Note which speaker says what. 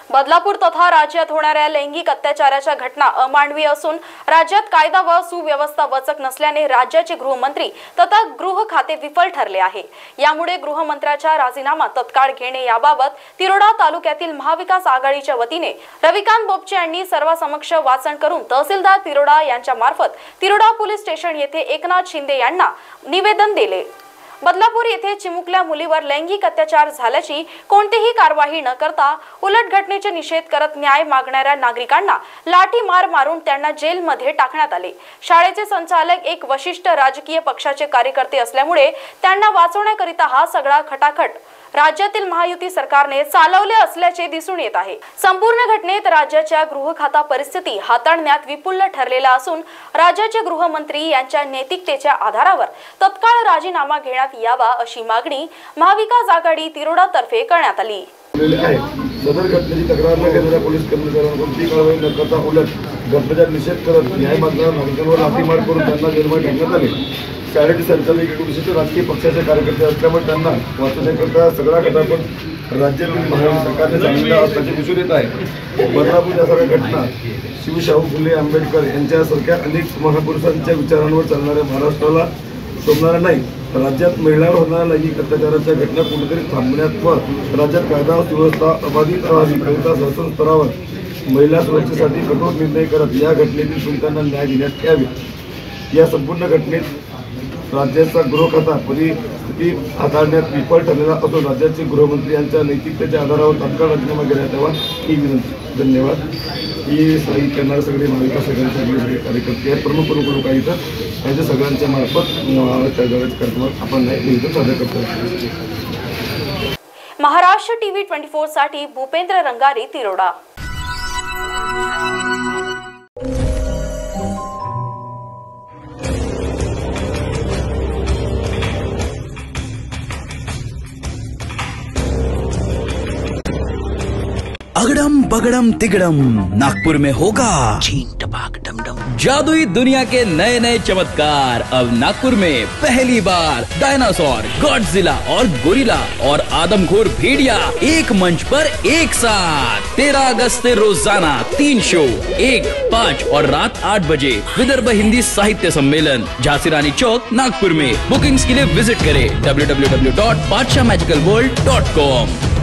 Speaker 1: बदलापूर तथा राज्यात होणाऱ्या लैंगिक अत्याचाराच्या घटना अमानवीय असून राज्यात कायदा व सुव्यवस्था वचक नसल्याने राज्याचे गृहमंत्री तथा गृह खाते विफल ठरले आहे। यामुळे गृहमंत्र्याचा राजीनामा तत्काळ घेणे याबाबत तिरोडा तालुक्यातील महाविकास आघाडीच्या वतीने रविकांत बोपचे यांनी सर्वांसमक्ष वाचन करून तहसीलदार तिरोडा यांच्या मार्फत तिरोडा पोलीस स्टेशन येथे एकनाथ शिंदे यांना निवेदन दिले। बदलापूर येथे चिमुकल्या मुलीवर लैंगिक अत्याचार झाल्याची कोणतीही कारवाई न करता उलट घटनेचे निषेध करत न्याय मागणाऱ्या नागरिकांना लाठीमार मारून त्यांना जेलमध्ये टाकण्यात आले। शाळेचे संचालक एक वशिष्ठ राजकीय पक्षाचे कार्यकर्ते असल्यामुळे त्यांना वाचवण्याकरिता हा सगळा खटाखट राज्यातील महायुती सरकारने चालवले असल्याचे दिसून येत आहे। संपूर्ण घटनेत राज्याच्या गृह खाता परिस्थिती हाताळण्यात विफल ठरलेला असून राज्याचे गृहमंत्री यांच्या नैतिकतेच्या आधारावर तत्काळ राजीनामा घेण्यात यावा अशी मागणी महाविकास आघाडी तिरोडा तर्फे करण्यात आली।
Speaker 2: सदर घटनेची तक्रार न घेणाऱ्या पोलीस कर्मचाऱ्यांना कोणतीही कारवाई न करता उलट घटनेचा निषेध करत न्याय मागणाऱ्या नागरिकांवर लाठीमार करून त्यांना जेलमध्ये टाकण्यात आले। शाळेचे संचालक एक विशिष्ट राजकीय पक्षाचे कार्यकर्ते असल्यामुळे त्यांना वाचवण्याकरता सगळा खटापट राज्यातील महायुती सरकारने चालवला असल्याचे दिसून येत आहे। बदलापूर या सगळ्या घटना शिवशाहू फुले आंबेडकर यांच्यासारख्या अनेक महापुरुषांच्या विचारांवर चालणाऱ्या महाराष्ट्राला शोभणाऱ्या नाही। राज्यात महिलांवर होणाऱ्या लैंगिक अत्याचाराच्या घटना कुठेतरी थांबण्यात व राज्यात कायदा सुव्यवस्था अबाधित राहावी करिता शासन स्तरावर महिला सुरक्षेसाठी कठोर निर्णय करत या घटनेतील पीडितांना न्याय देण्यात यावे। या संपूर्ण घटनेत राज्याचा गृह खाता परिस्थिती हाताळण्यात विफल ठरलेला असून राज्याचे गृहमंत्री यांच्या नैतिकतेच्या आधारावर तात्काळ राजीनामा घेण्यात यावा ही विनंती। धन्यवाद। ही सही करणारे सगळे महाविकास आघाडीचे कार्यकर्ते आहेत, प्रमुख लोक आहेत, त्यांच्या सगळ्यांच्या मार्फत कार्यक्रमात आपण निवेदन सादर करतो।
Speaker 1: महाराष्ट्र टीव्ही 24 साठी भूपेंद्र रंगारी, तिरोडा।
Speaker 3: अगड़म बगड़म तिगड़म नागपुर में होगा जादुई दुनिया के नए नए चमत्कार। अब नागपुर में पहली बार डायनासोर, गॉडजिला और गोरिल्ला और आदमखोर भेड़िया एक मंच पर एक साथ। 13 अगस्त से रोजाना 3 शो 1, 5 और रात 8 बजे विदर्भ हिंदी साहित्य सम्मेलन, झांसी रानी चौक, नागपुर में। बुकिंग्स के लिए विजिट करें www.badshahmagicalworld.com।